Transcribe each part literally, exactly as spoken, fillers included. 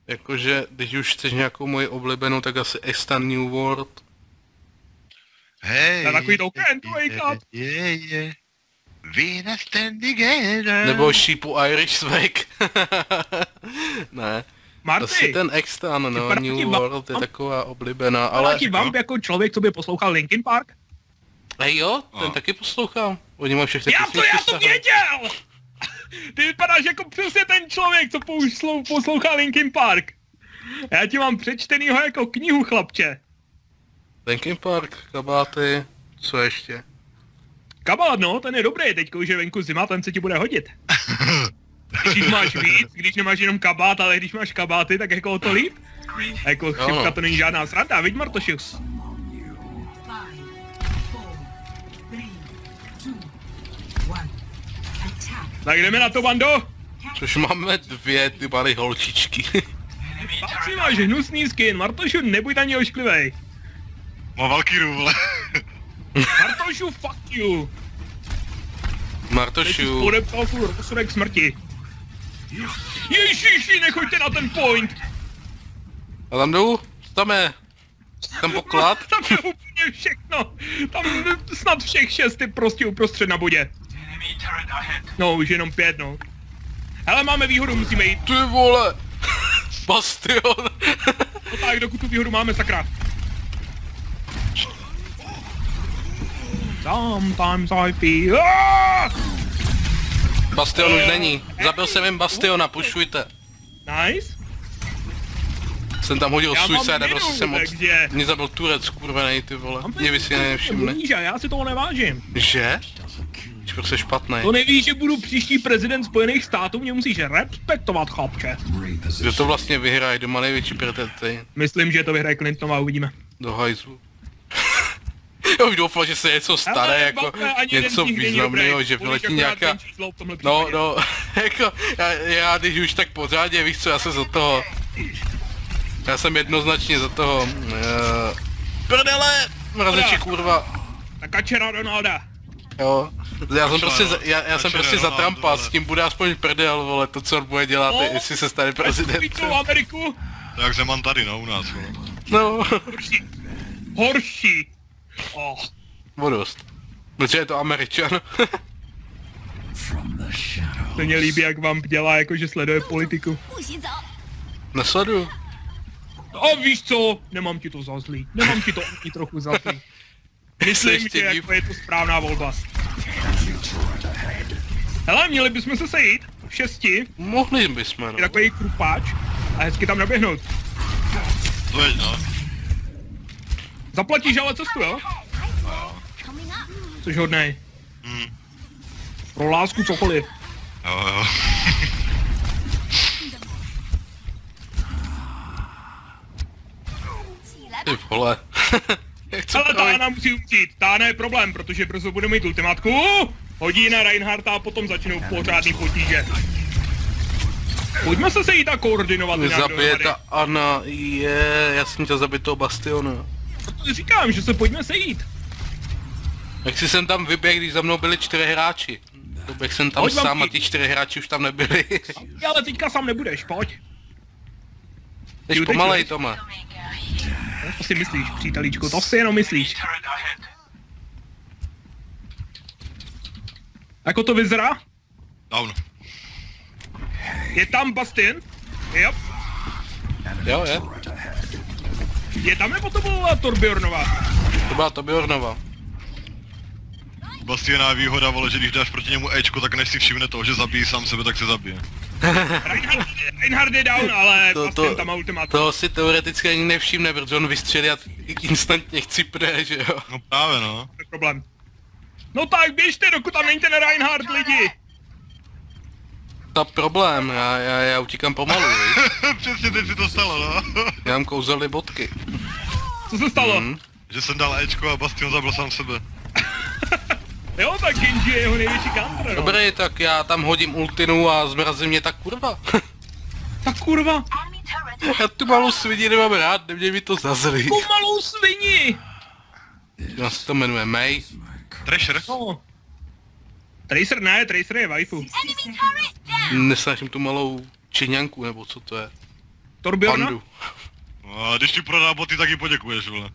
Jakože, když už chceš nějakou moji oblíbenou, tak asi Extant New World. Hej, Na takový to can to wake up. Je, je. We stand together. Nebo Sheepu Irish Swag. Ne. Marty, Asi ten Extant, no, vypadá New ti World je vamp- taková oblíbená, ale ale... ti vamp jako člověk, co by poslouchal Linkin Park? Hej jo, ten No. taky poslouchám. Oni mají všechny Já to, písničky já to stáhnuté. věděl! Ty vypadáš jako přesně ten člověk, co pouslou, poslouchá Linkin Park. Já ti mám přečtenýho jako knihu, chlapče. Linkin Park, kabáty, co ještě? Kabát, no, ten je dobrý, teď už je venku zima, ten se ti bude hodit. Když máš víc, když nemáš jenom kabát, ale když máš kabáty, tak jako o to líp. A jako chřipka no. to není žádná sranda, viď Martošius? Tak jdeme na to, bando. Což máme dvě ty malé holčičky. Patří máš hnusný skin, Martošu, nebuď ani ošklivej. Má Valkyru, vole. Martošu, fuck you. Teď jsi Martošu, podepsal svůj rozsudek smrti. Ježiši, nechoďte na ten point. a tam jdou, co tam je? Tam poklad? Tam je úplně všechno. Tam snad všech šest je prostě uprostřed na bodě. No, už jenom pět, no. Hele, máme výhodu, musíme jít. Ty vole! Bastion! No tak, dokud tu výhodu máme, sakra. Sometimes I feel... Ah! Bastion už není. Zabil jsem jim Bastiona, pušujte. Nice. Jsem tam hodil Já mám suicide a prostě minu, jsem od... takže- Mě zabil Turec, kurvenej, ty vole. Mám Mě by si nevšimne. Boníš, a já si toho nevážím. Že? Jsi prostě špatnej. To nevíš, že budu příští prezident Spojených států, mě musíš respektovat, chlapče. Kdo to vlastně vyhraje, kdo má největší pretety Myslím, že to vyhraje Clinton a uvidíme. do hajzlu. Já už doufal, že se něco stane, Ale jako Mbappé ani jeden něco z nich není významného, dobrý. že Budeš vyletí akorát nějaká... ten číslo v tomhle No, případě. no, jako, já, já když už tak pořádně, víš co, já jsem za toho... Já jsem jednoznačně za toho... Uh, prdele! Mrazeči, kurva. Ta kačera Donalda. Jo. Já jsem prostě, za, já, já jsem Kačera prostě za Ronaldo, Trumpa, vole. s tím bude aspoň prdel, vole, to co on bude dělat, No. jestli se stane Takový prezidentem. tu Ameriku. Tak Zeman tady, no, u nás, vole. No, Horší. Horší. Oh. o dost. Protože je to Američan. To mě líbí, jak vám dělá, jakože sleduje politiku. 不洗澡。 Nesleduju. A víš co? Nemám ti to za zlý. Nemám ti to ani trochu za zlý. Myslím, ještě že div. jako je to správná volba. Hele, měli bychom se sejít v šesti, Mohli bychom, no. je takový krupáč a hezky tam naběhnout. To je, no. Zaplatíš ale cestu, jo? Coming up. Což hodnej. Hm. Pro lásku cokoliv. Jo, jo. Ty vole. Jak co Ale pravý? Tána musí umřít. Tána je problém, protože brzo bude mít ultimátku. Hodí na Reinhardta a potom začnou pořádný potíže. Pojďme se sejít a koordinovat nějak Zabije dohromady. ta Anna, je, já jsem chtěl zabít toho Bastiona. Proto říkám, že se pojďme sejít. Jak si jsem tam vyběhl, když za mnou byli čtyři hráči. Doběh jsem tam Pojď, sám a Vampír. ti čtyři hráči už tam nebyli. Ale teďka sám nebudeš, pojď. Teď Ty pomalej, utečeš. Tome. To si myslíš, přítelíčku, to si jenom myslíš. Jako to vyzerá? Down. Je tam Bastion? Yep. Jo, je. Je tam nebo to byla Torbjornova? To byla Torbjornova. Bastioná výhoda, vole, že když dáš proti němu Ečko, tak než si všimne toho, že zabíjí sám sebe, tak se zabije. Reinhard, Reinhard je down, ale To, Bastion to, tam má ultimát. to si teoreticky ani nevšimne, protože on vystřelí a instantně chcipne, že jo. No právě, no. To je problém. No tak běžte, dokud tam není ten Reinhard, lidi! To problém, já, já, já utíkám pomalu, víš. Přesně teď si to stalo, no. Já mám kouzelné bodky. Co se stalo? Hm. Že jsem dal Ečko a Bastion zabil sám sebe. Jo, tak Genji je jeho největší counter, no. Dobrý, tak já tam hodím ultinu a zmrazí mě ta kurva. Tak kurva, Já tu malou svini nemám rád, neměj mi to za zlý. tu malou svini! Já se to jmenuje May. Thrasher? No. Tracer ne, Tracer je waifu. Enemy turret down. Nesnáším tu malou čeňanku, nebo co to je. Torbjorna? Pandu. No a když ti prodá boty, tak ji poděkuješ, vole.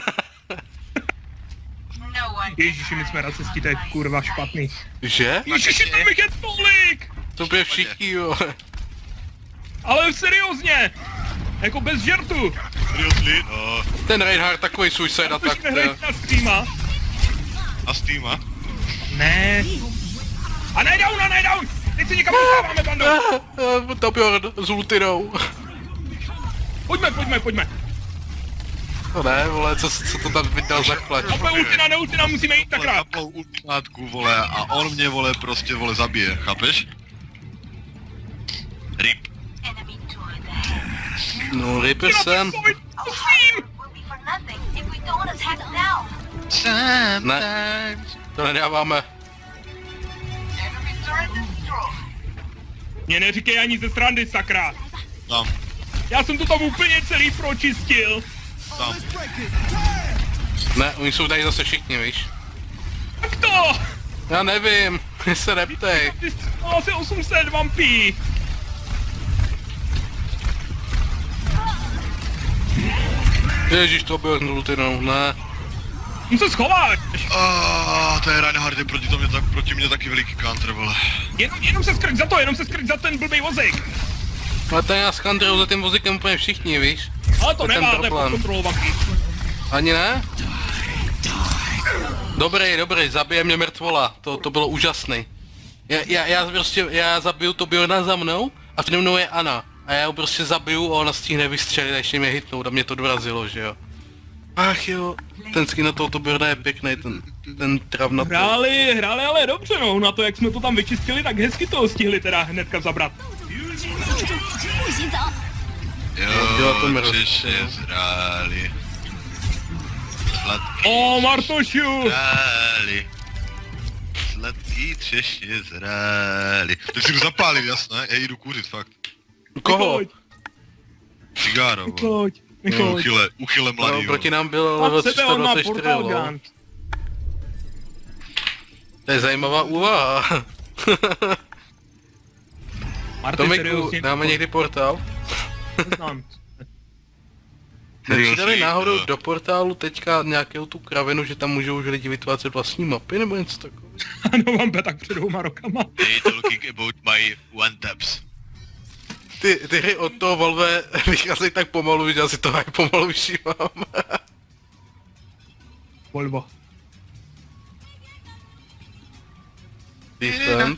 Ježiši, my jsme racisti, to je kurva špatný. Že? Ježiši, tam je tolik! To bude všichni, jo. Ale seriózně! Jako bez žertu! Seriously? No. Ten Reinhardt takový suicide Proč attack, to je. nehraješ na Steama? A s týma? Ne. A ne down, a ne down! Teď si někam dostáváme, bando! Torbjorn s ultinou. Pojďme, pojďme, pojďme. No ne, vole, co, co to tam vydal za klač? Kapel ultina, ne ultina, musíme jít Vole, takrát. kapou ultimátku, vole, a on mě, vole, prostě, vole, zabije, chápeš? Rip. No, Reaper jsem. Musím! Ne, to nedáváme. Mě neříkej ani ze srandy, sakra. Tam, Já jsem to tam úplně celý pročistil. tam. Ne, oni jsou tady zase všichni, víš? Tak to! Já nevím, mě se neptej. Ty jsi asi osm set vampí. Ježíš, to byl s ultinou, ne. Mu se schováš. Ah, to je Reinhardt, je proti, mě, tak, proti mě taky veliký counter, vole. Jenom, jenom se skrč za to, jenom se skrč za ten blbý vozík. Ale tady nás kandrou za tím vozíkem úplně všichni, víš? Ale to To je ten nemáte pod problém. kontrolou vampí. Ani ne? Dobrý, dobrý, zabije mě mrtvola, to, to bylo úžasný. Já, já, já prostě, já zabiju Torbjorna za mnou a přede mnou je Ana. A já ho prostě zabiju a ona stihne vystřelit a ještě mě hitnout a mě to dorazilo, že jo. Ach jo, ten skin na toho Torbjorna je pěkný, ten, ten travnatý. Hráli, hráli ale dobře no, na to jak jsme to tam vyčistili, tak hezky toho stihli teda hnedka zabrat. Jo, Dělá to mrzí. Češe zráli. Sladký O, Martošu! zráli. Sladký Češe zráli. Teď si jdu zapálit, jasné? Já jdu kouřit, fakt. Koho? Nechoď, Cigáro, vole. nechoď, No, nechoď. uchyle, uchyle No, mladý, proti vole. nám byl Mám level sebe, on má tři sta dvacet čtyři, portal lol. gun. To je zajímavá úvaha. Martin, Tomiku, seriózně, dáme někdy portál? neznám. Nepřidali náhodou do portálu teďka nějakou tu kravinu, že tam můžou už lidi vytvářet vlastní mapy nebo něco takového? Ano, vám tak před dvouma rokama. They talking about my one taps. Ty, ty hry od toho Valve vycházejí tak pomalu, že já si to aj pomalu všímám. Volvo. Defend.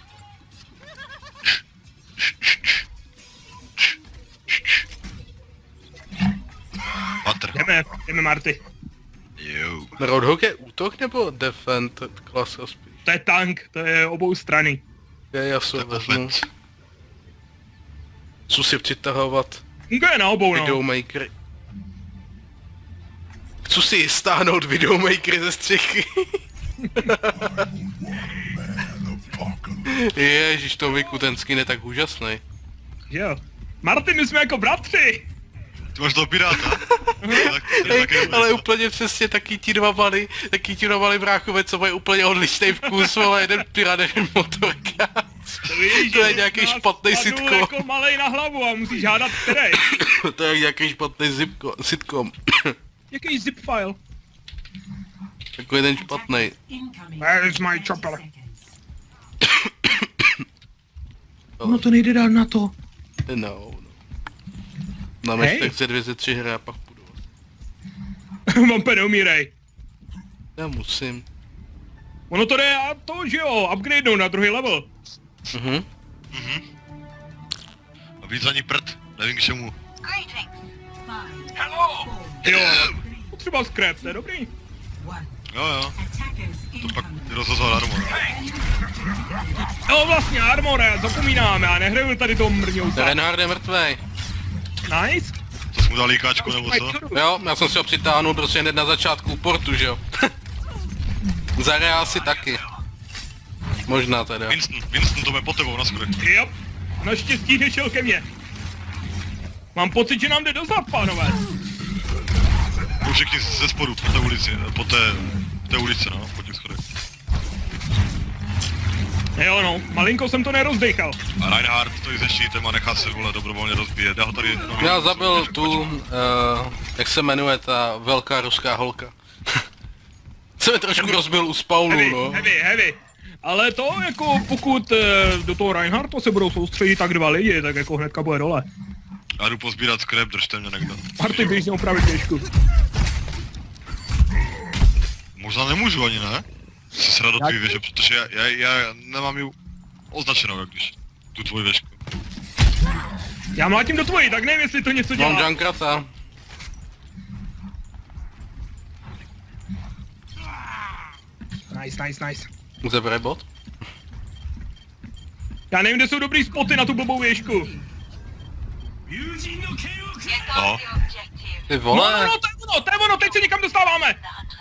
Patr. Jdeme, jdeme Marty. Jo. Roadhog je útok nebo defend klasa spíš? To je tank, to je obou strany. Já To jaso je vezmu. offense. Chci si přitahovat Funguje na obou no. videomakery. Chci si stáhnout videomakery ze střechy. Ježíš, Tomiku, ten skin je tak úžasný. Že jo. Martin, my jsme jako bratři. Ty máš toho piráta? Tak, to je Hej, taky dobrý, ale no. úplně přesně taky ti dva mali, taky ti dva mali bráchové, co mají úplně odlišný vkus, ale jeden pirát, jeden motorkář. Víš, To je že nějaký nás špatný spadl sitcom. jako malej na hlavu a musíš hádat který. To je nějaký špatný zipko, sitcom. Jaký zip file? Takový ten špatný. Where is my chopper? No to nejde dál na to. No, no. Máme Hej. ještě tak dvě ze tři hry a pak půjdu. Mám neumírej. Já musím. Ono to jde a to, že jo, upgradenou na druhý level. Mhm. A víc ani prd, nevím k čemu. Jo, potřeba scrap, to je dobrý. Jo jo, to pak rozhozoval armor. Jo, vlastně armore, zapomínám, já nehraju tady toho mrňousa. Reinhardt je mrtvej. Nice. To jsi mu dal líkáčku nebo co? Jo, já jsem si ho přitáhnul prostě hned na začátku portu, že jo. Za reál si taky. Možná teda. Winston, Winston to mě pod tebou na schodech. Jo, naštěstí nešel ke mně. Mám pocit, že nám jde dozad, pánové. Jdou všichni ze spodu, po té ulici, po té, té ulici, no, po těch schodech. Jo no, malinko jsem to nerozdechal. A Reinhardt stojí se štítem a nechá se vole dobrovolně rozbíjet. Já ho tady... No, Já zabil tu, uh, jak se jmenuje ta velká ruská holka. Jsem je trošku rozbil u spawnu, Heavy, no. heavy, heavy. Ale to jako pokud uh, do toho Reinhardta se budou soustředit tak dva lidi, tak jako hnedka bude dole. Já jdu pozbírat scrap, držte mě někdo. Marty, běž opravit běžku. Možná nemůžu ani, ne? Si srad do tvý věže, protože já, já, já nemám ji označenou, jak když tu tvoji věžku. Já mlátím do tvojí, tak nevím, jestli to něco dělá. Mám Junkrata. Nice, nice, nice. Zabere bot. Já nevím, kde jsou dobrý spoty na tu blbou věžku. Aha. Ty No, vole. no, no, to je ono, to je ono, teď se někam dostáváme.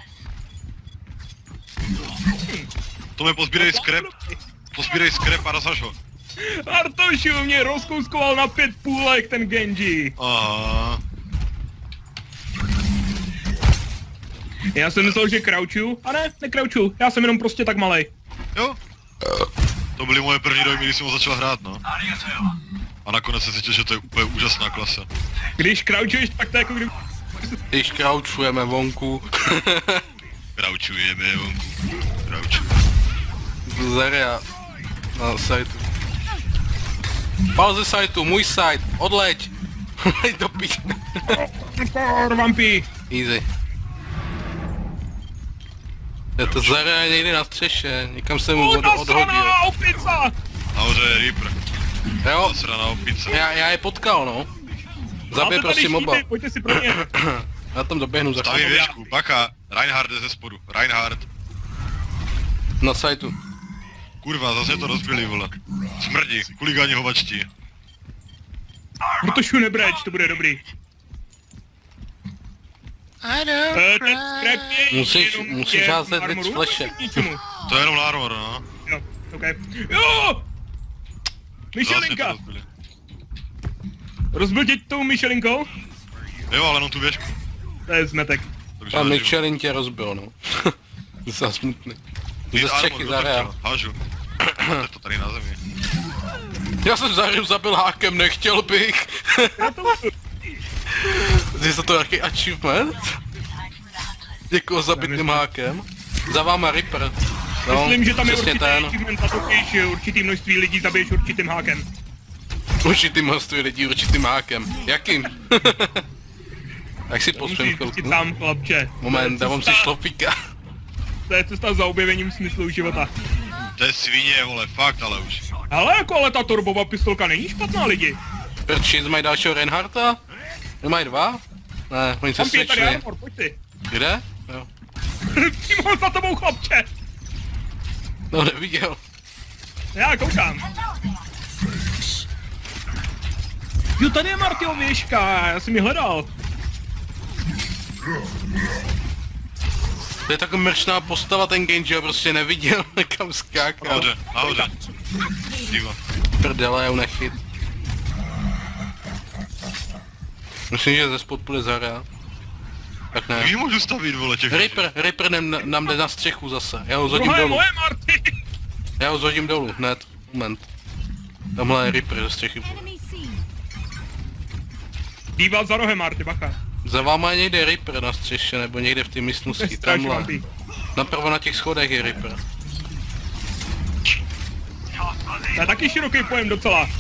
To mi pozbírej scrap, pozbírej scrap a rozhaž ho. Artošu mě rozkouskoval na pět půlek ten Genji. Aha. Já jsem myslel, že crouchu, a ne, necrouchu, já jsem jenom prostě tak malej. Jo. To byly moje první dojmy, když jsem ho začal hrát, no. A nakonec se cítil, že to je úplně úžasná klasa. Když crouchuješ, tak to je jako kdy... Když crouchujeme vonku. Crouchujeme vonku. Crouchu. Zaria na sajtu. Pal ze sajtu, můj sajt, odleď. Leď do píč. Vampí. Easy. Je to Zaria někdy na střeše, někam se mu od, odhodil. Nasraná opica! Nahoře je Reaper. Jo, Nasraná opice. já, já je potkal, no. Zabij Máte tady prosím oba. štíty, pojďte si pro ně. Já tam doběhnu za Staví chvíli. věžku, baka. Reinhardt je ze spodu. Reinhardt. Na sajtu. Kurva, zase to rozbili, vole. Smrdí, kuligáni hovačtí. Artošu nebreč, to bude dobrý. I don't Eh, ten scrap je Musíš- jenom musíš je házet armoru, víc fleše. nebo k ničemu? To je jenom na armor, no. Jo, okej. Jo! Zase to Michelinka! rozbili. Rozbil tě tou Michelinkou? Jo, ale jenom tu věžku. To je zmetek. Takže Pan neživu. Michelin tě rozbil, no. Za smutný. Ty Ze střechy armor, Zaria. dotočil, hážu. Máte to tady na zemi. Já jsem Zariu zabil hákem, nechtěl bych. Já to Je to nějaký achievement? Děkuji za bitným hákem. Za váma Reaper. No, myslím, že tam je přesně určitý ten. achievement a to když určitý množství lidí zabiješ určitým hákem. Určitým množství lidí, určitým hákem. Jakým? Jak si pospím Musíš chvilku? pustit tam, chlapče. Moment, dávám si šlofíka. To je cesta za objevením smyslu života. To je svině, vole, fakt, ale už. Ale jako ale ta turbová pistolka není špatná, lidi. Proč mají dalšího Reinhardta? Nemají dva? Ne, oni se Tam je tady svědčili. armor, pojď si. Kde? Jo. Přímo za tebou, chlapče. No neviděl. Já koukám. Jo, tady je Martyho věžka, já jsem ji hledal. To je taková mrčná postava, ten Genji ho prostě neviděl, kam skákal. Nahoře, nahoře. Diva. Prdele, já ho nechyt. Myslím, že ze spod půjde Zaria. Tak ne. Jak ji můžu stavit, vole, těch Reaper, Reaper nám, nám jde na střechu zase. Já ho zhodím Druhá je dolů. moje, Marty. Já ho zhodím dolů, hned. Moment. Tamhle je Reaper ze střechy. Enemy seen. Dívat za rohem, Marty, bacha. Za váma je někde Reaper na střeše, nebo někde v té místnosti, Nestrač, tamhle. Vampí. Napravo na těch schodech je Reaper. To je taky široký pojem docela.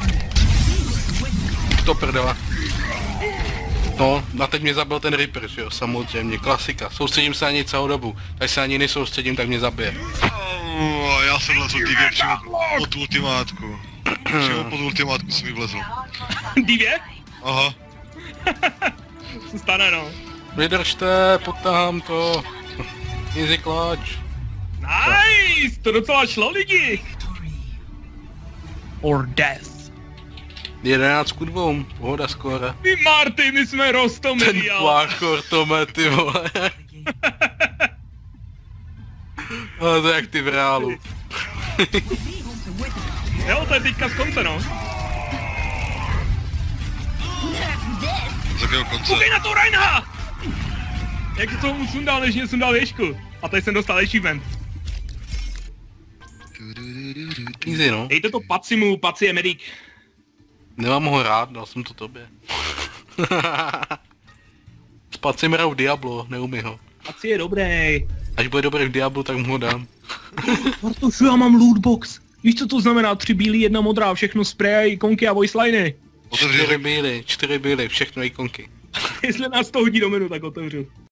To prdela. No, a teď mě zabil ten Reaper, že jo, samozřejmě, klasika. Soustředím se na něj celou dobu, takže se na něj nesoustředím, tak mě zabije. Oh, já jsem vlezl divě přímo pod ultimátku. Přímo pod ultimátku jsem mi vlezl. Divě? Aha. Co stane, no. Vydržte, potahám to. Easy clutch. Nice, to docela šlo, lidi. Or death. jedenáct ku dvou, pohoda skóre. My Marty, my jsme Ten roztomilí, ale... pláchor tome, ty vole. Ale to je jak ty v reálu. Jo, to je teďka z konce, no. Z jakého konce? Koukej na to Reinha! Jak to mu sundal, než mě sundal věžku. A tady jsem dostal achievement. Easy no. Dejte to Pacimu, Paci je medic. Nemám ho rád, dal jsem to tobě. S Pacim hraju v Diablo, neumí ho. Paci je dobrý. Až bude dobrý v Diablu, tak mu ho dám. Bartošu, já mám lootbox. Víš, co to znamená? Tři bílý, jedna modrá, všechno spray, ikonky a voiceliny. Čtyři bílý, čtyři bílý, všechno ikonky. Jestli nás to hodí do menu, tak otevřu.